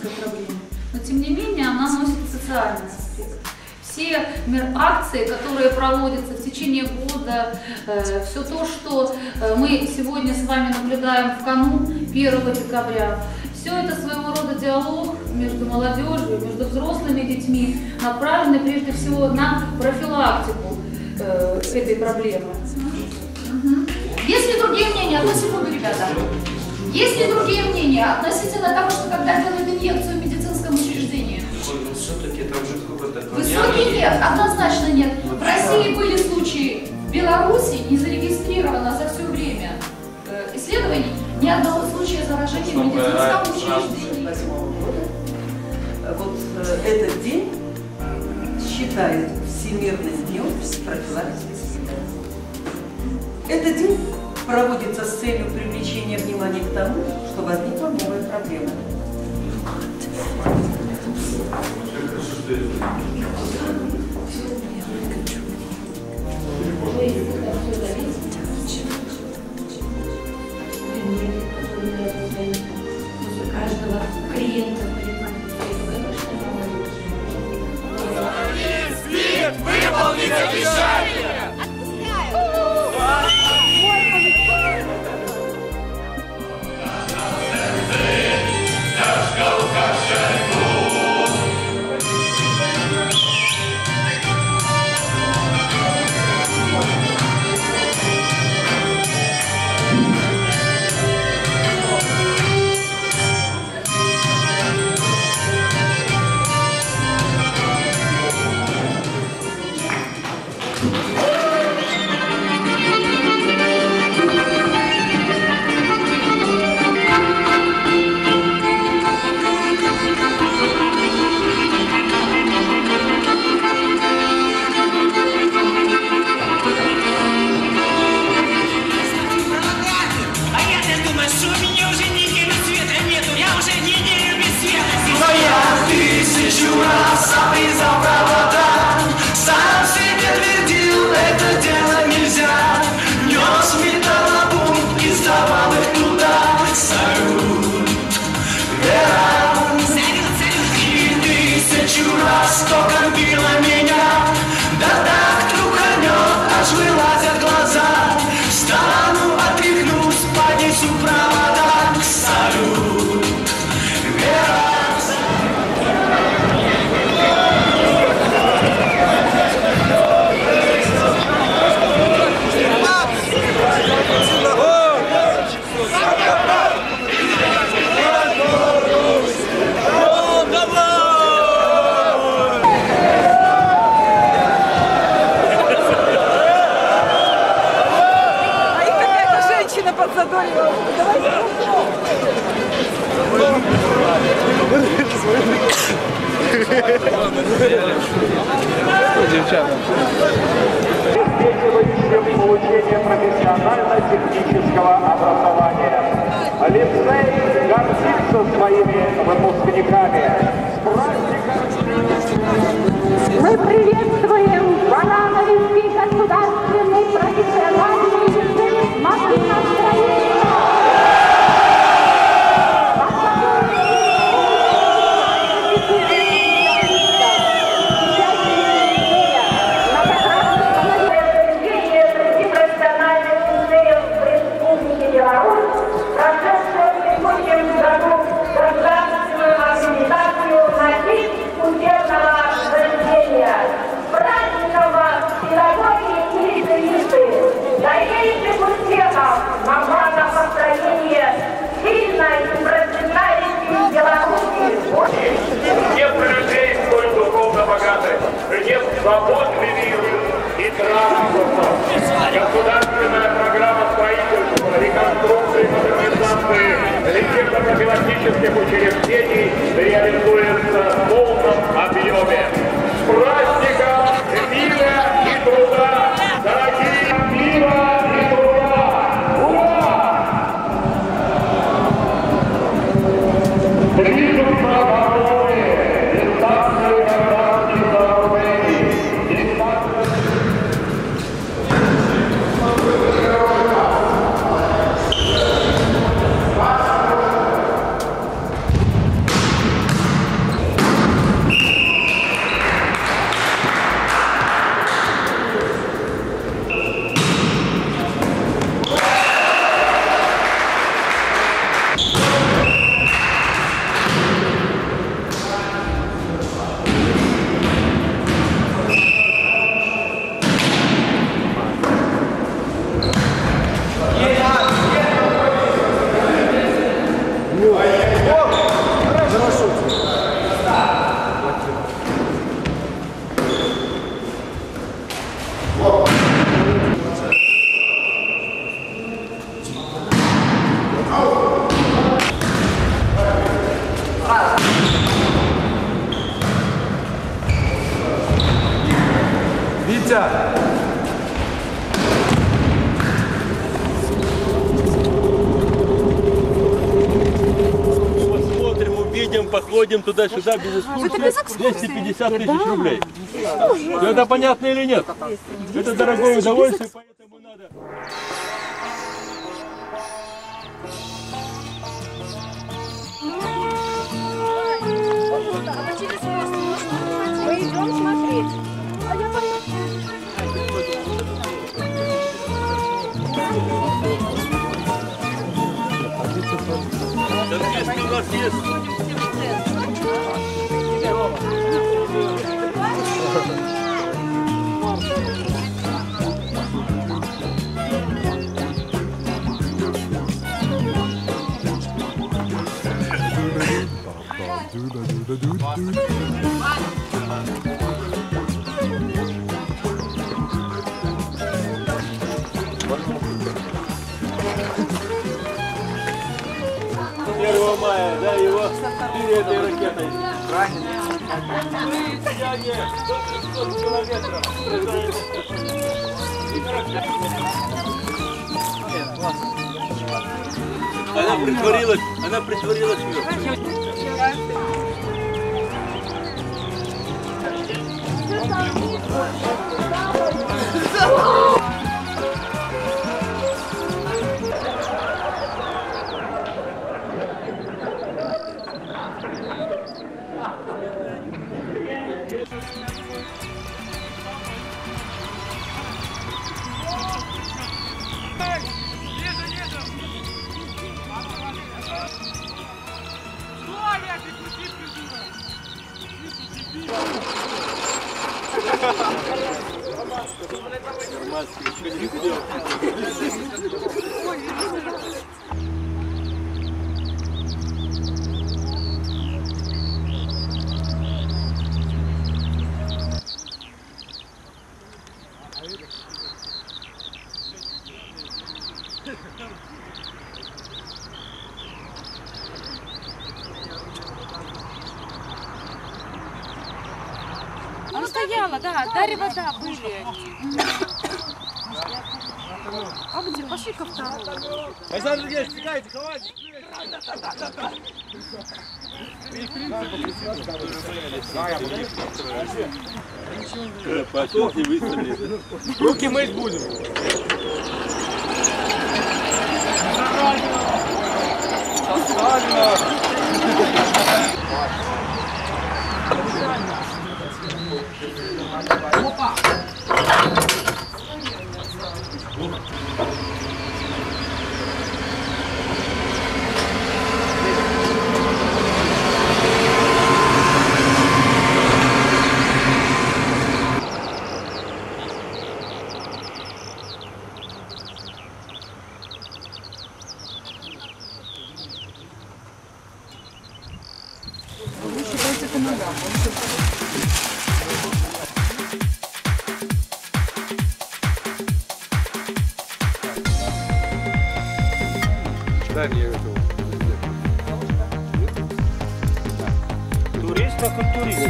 экономическая проблема, но тем не менее она носит социальный аспект. Все акции, которые проводятся в течение года, все то, что мы сегодня с вами наблюдаем в канун 1 декабря, все это своего рода диалог между молодежью, между взрослыми детьми, направленный прежде всего на профилактику этой проблемы. Есть ли другие мнения? Одну секунду, ребята. Есть ли другие мнения относительно того, что когда делают инъекцию в медицинском учреждении? Все-таки там же какой-то... Высокий нет, однозначно нет. В России были случаи, в Беларуси не зарегистрировано за все время исследований ни одного случая заражения в медицинском учреждении. Вот этот день считают Всемирным днем профилактики. Этот день проводится с целью привлечения внимания к тому, что возникла новая проблема. Каждого клиента выполнить обещание! Получение профессионально-технического образования. Лицей гордится своими выпускниками. Мы приветствуем Банановский государственный профессиональный лицей машиностроения. Свободный мир и транспорт. Государственная программа строительства, реконструкции и модернизации лечебно-профилактических учреждений реализуется в полном объеме. С праздником мира и труда! Дорогие, мира и труда! Ура! Движутся обороны, дистанции гражданских сооружений. Витя! Посмотрим, увидим, походим туда-сюда без экскурсии. 250 тысяч рублей. Это понятно или нет? Это дорогое удовольствие, поэтому надо... Мы идем смотреть. Если у вас есть... Мая, да, его били этой ракетой. Сияние до 300 километров. Она притворилась мертвой. Она стояла, да, Дарья, да, были они. А где? Пошли ко второму. Александр Сергеевич, стекайте, хватит! Пошел и выстрелил. Руки мыть будем. Опа! Турист, как он турист.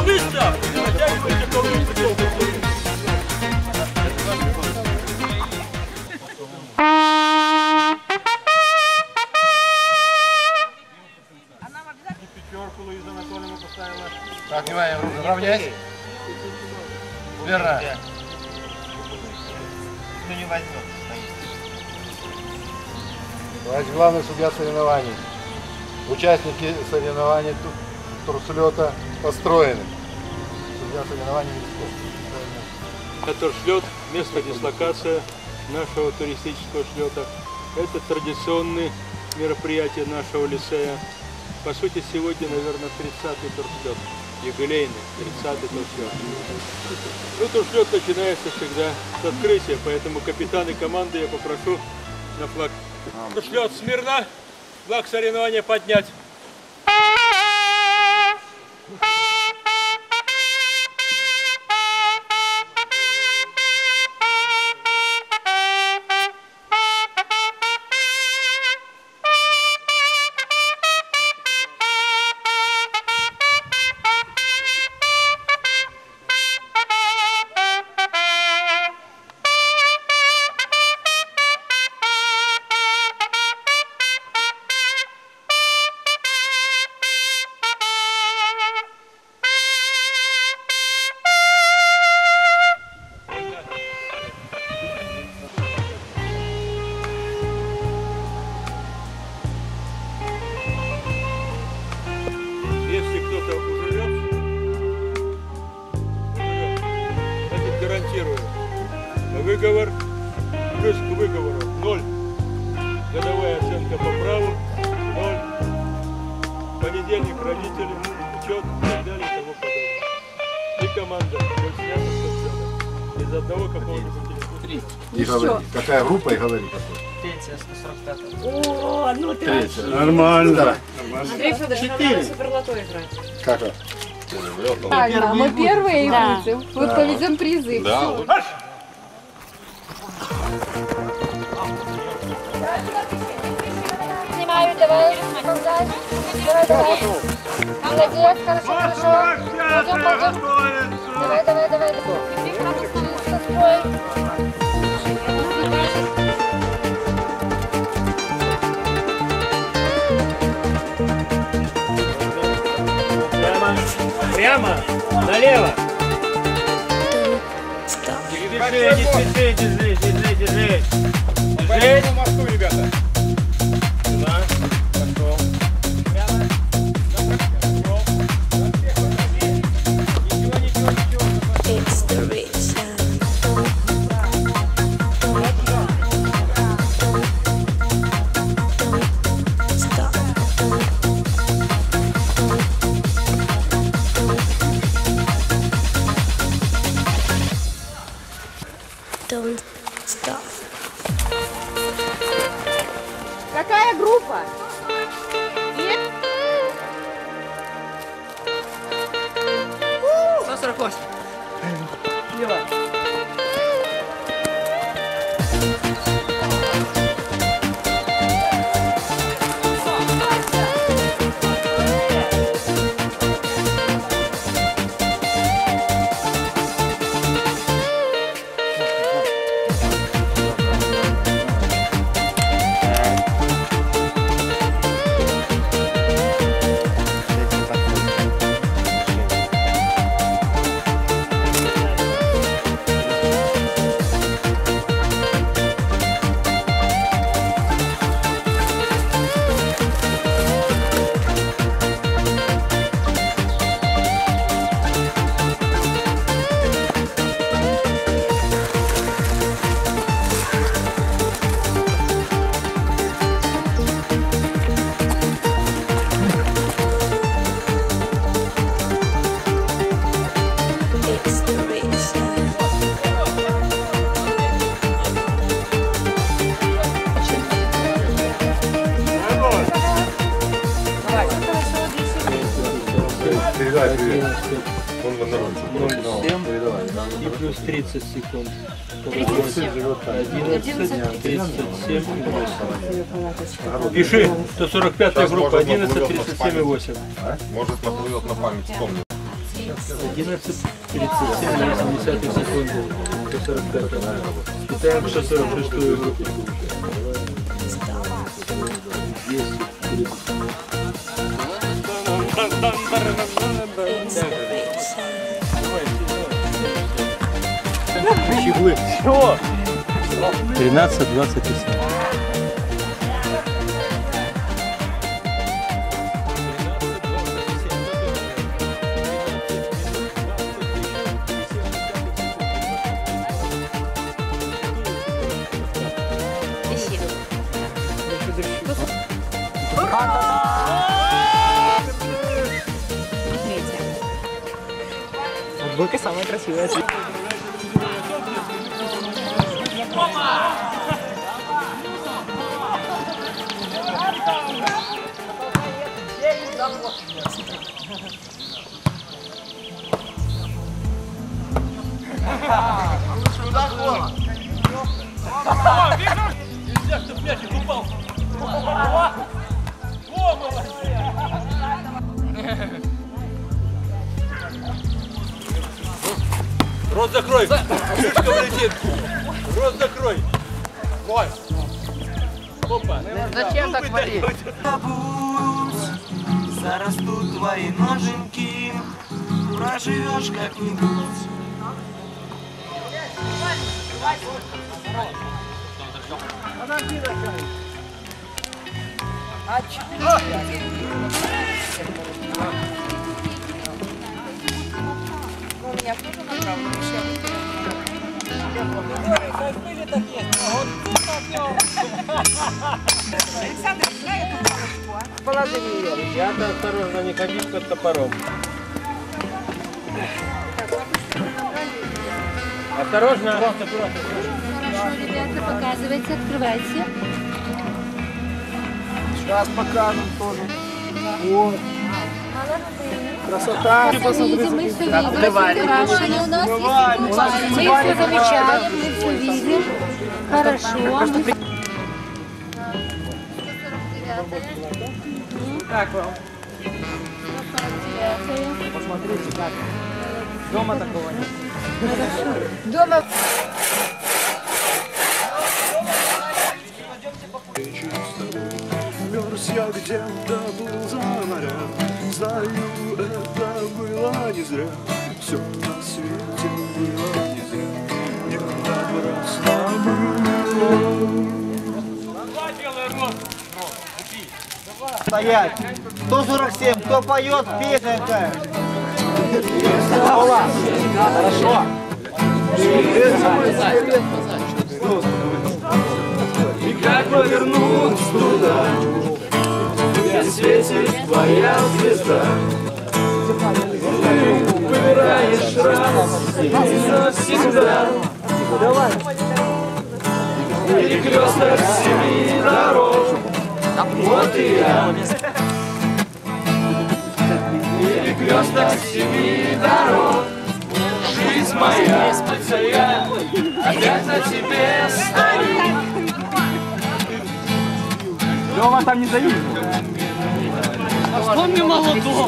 Быстро! Натягивайте ковры. Пятерку Луиза Анатольевна поставила. Так, внимание, равняйся. Верно. Ну не возьмет. Товарищ главный судья соревнований. Участники соревнований турслета построены. Судья соревнований. Турслет, место дислокации нашего туристического шлета. Это традиционные мероприятия нашего лицея. По сути, сегодня, наверное, 30-й турслет. Юбилейный 30-й турслет. Ну, турслет начинается всегда с открытия, поэтому капитаны команды я попрошу на флаг. Турслет смирно, флаг соревнования поднять. Если кто-то уживет, значит, гарантирую. Выговор плюс к выговору 0. Годовая оценка по праву 0. Понедельник родители, учет и так далее и тому подобное. И команда будет снята с отчета. Из одного какого-нибудь телефона. И говори. Какая группа и говори какой. Третья, 145. О, ну ты вообще. Нормально. Андрей Федорович, надо суперлото играть. Как это? Правильно, мы первые и будем. Вот повезем призы. Да. Снимаю, давай. Давай, давай. Молодец, хорошо, хорошо. Пойдем, пойдем. Давай, давай, давай. Чисто, строй. Прямо, налево. Держи, держи. Держись. По мосту, ребята. Да, пошел. Прямо. Don't stop. Какая группа? 148. Передай привет. Он на 0,7 и плюс 30 секунд. 11, 37 и 8. Пиши, 145-я группа, 11, 37 и 8. Может, наплывет на память, вспомнил. 11:37 секунды. 145. Китаем 146 группу. 13:28. Футболка самая красивая. Нельзя, чтоб мячик упал. Рот закрой! Птичка улетит! Рот закрой! Ой! Опа! Зачем так варить? Зарастут твои ноженьки, проживешь как-нибудь. У меня тоже направлено. Александр, дай эту палочку, а? Положи мне ее. Ребята, осторожно, не ходить под топором. Осторожно! Хорошо, ребята, показывайте, открывайте. Сейчас покажем тоже. Вот. Красота. Мы все видим, мы все видим. Украшения у нас есть. Мы все замечаем, мы все видим. Хорошо. Как вам? Посмотрите, как. Дома такого нет. Дома. Мерз я где-то был за морем. Знаю, это было не зря. Все на свете было не зря. Не напрасно было. Стоять. 147. Кто поет, песенка. Хорошо. И как повернуть туда, где светит твоя звезда. Ты выбираешь раз и навсегда. Перекресток семи дорог. Вот и я. Перекресток семи дорог. Жизнь моя, хотя я опять на тебе стою. Лёва там не зависит. Вспомни молодого.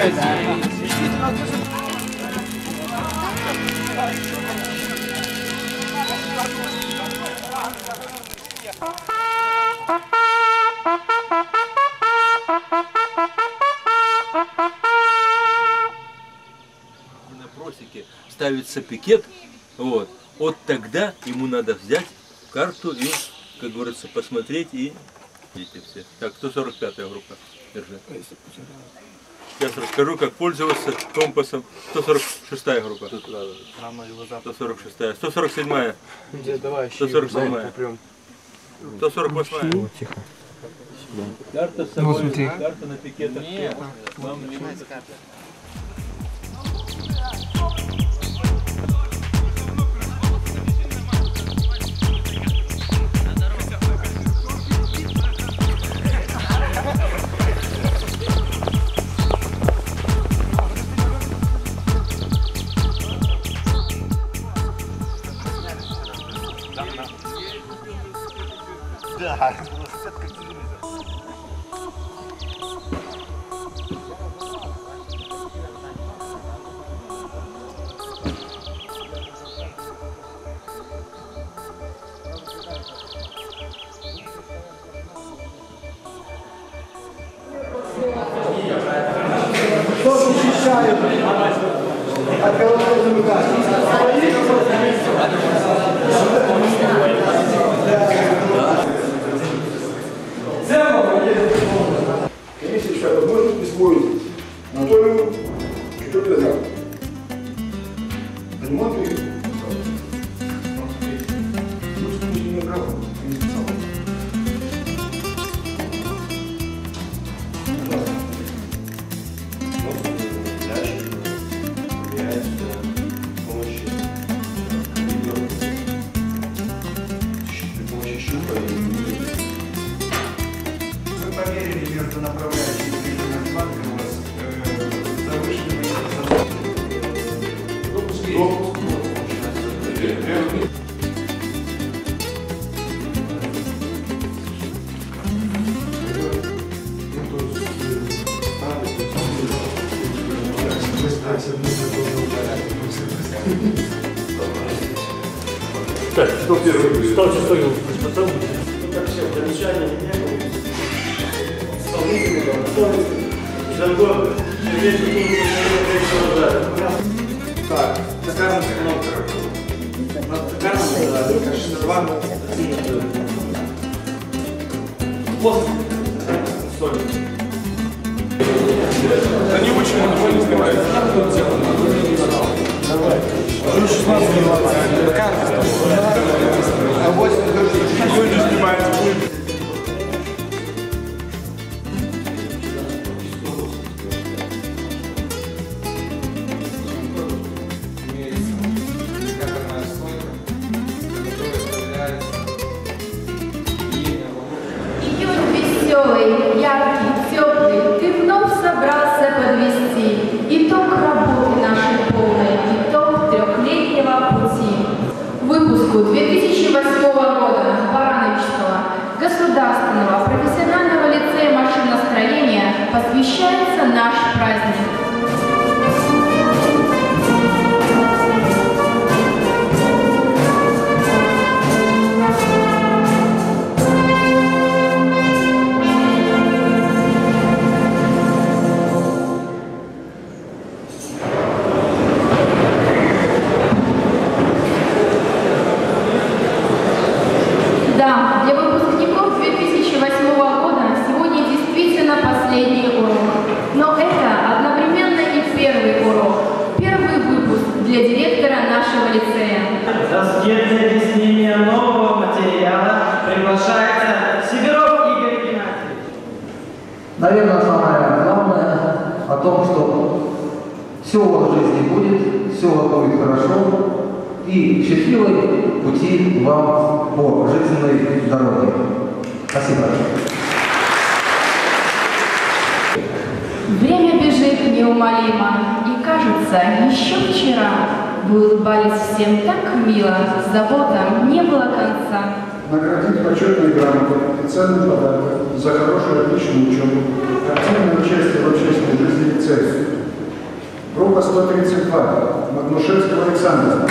На просеке ставится пикет, вот тогда ему надо взять карту и, как говорится, посмотреть и видите все. Так, 145-я группа. Держи. Сейчас расскажу, как пользоваться компасом. 146-я группа. 146-я. 147-я. 147-я. 148-я. Карта с собой. Карта на пикетах. Вам не нужно. Да. Комиссия считает возможность присвоить Анатолию чуть-чуть назад. Ремонт и... Между направляющими движением фланга у вас завышенный Так, что первый? Стал часовым. Как все, замечания не было. Так, Токарная установка. Токарная, конечно, два. После. Они очень много не снимают. Давай. Уже 16 минут. А 8 тоже не снимается. Веселый, яркий, теплый, ты вновь собрался подвести итог работы нашей полной, итог трехлетнего пути. Выпуску 2008 года Барановичского государственного профессионального лицея машиностроения посвящается наш праздник. Да, для выпускников 2008 года сегодня действительно последний урок. Но это одновременно и первый урок. Первый выпуск для директора нашего лицея. За скетное объяснение нового материала приглашается Сидоров Игорь Геннадьевич. Наверное, самое главное о том, что все у вас в жизни будет, все у вас будет хорошо, и счастливой пути вам по жизненной дороге. Спасибо. Время бежит неумолимо, и кажется, еще вчера вы улыбались всем так мило, заботам не было конца. Наградить почетной грамотой и ценным подарком за хорошую отличную учебу, активное участие в общественной жизни лицея. Группа 132, Магнушевский Александр.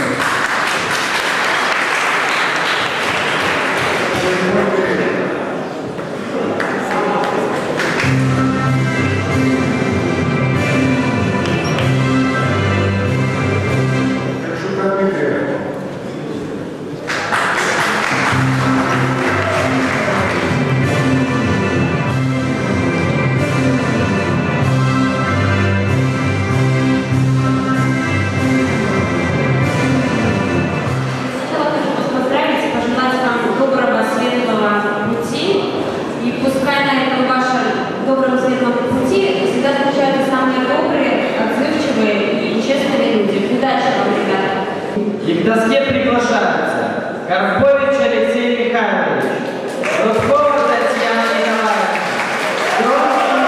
И к доске приглашаются Карпович Алексей Михайлович, Рудкова Татьяна Николаевна, Троцкий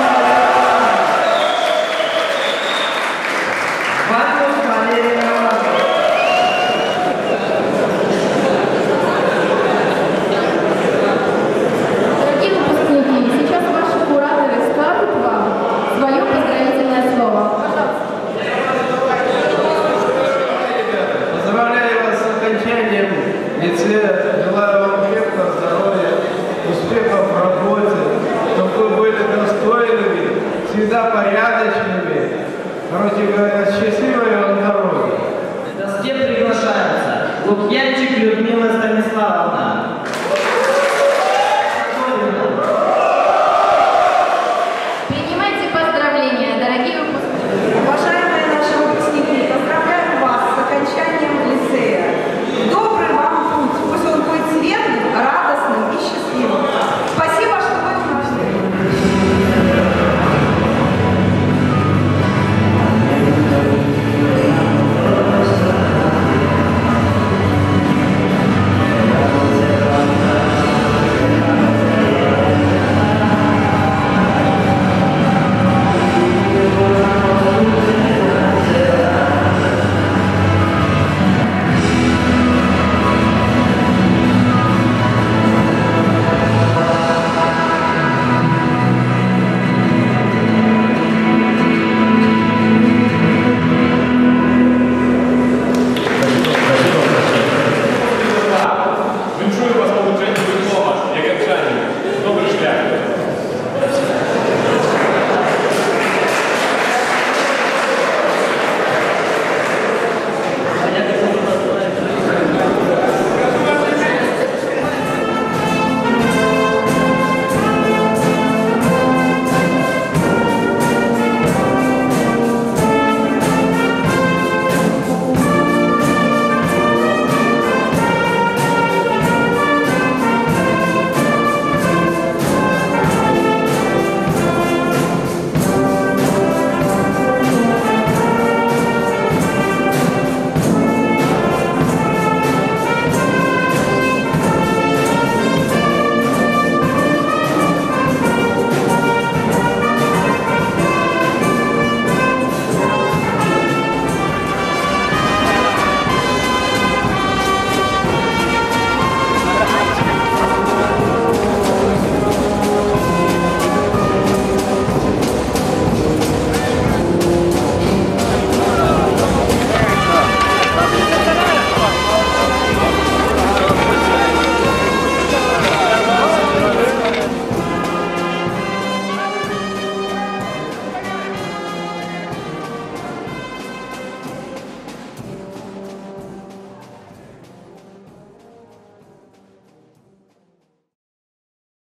Ватус Валерий Романов. Дорогие выпускники, сейчас ваши кураторы скажут вам свое поздравительное слово. Поздравляю вас с окончанием лицея, желаю вам крепкого здоровья, успехов в работе, чтобы вы были достойными, всегда порядочными, короче говоря, счастливой вам дороги. Лукьянчик Людмила Станиславовна.